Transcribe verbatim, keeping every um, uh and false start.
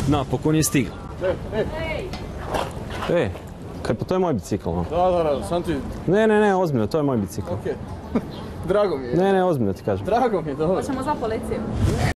Napokon je stigla. E, e. E, kaj pa to je moj bicikl, no? Da, da, da, sam ti... Ne, ne, ne, ozbiljno, to je moj bicikl. Okej. Drago mi je. Ne, ne, ozbiljno ti kažem. Drago mi je, dobro. Hoćemo za policiju.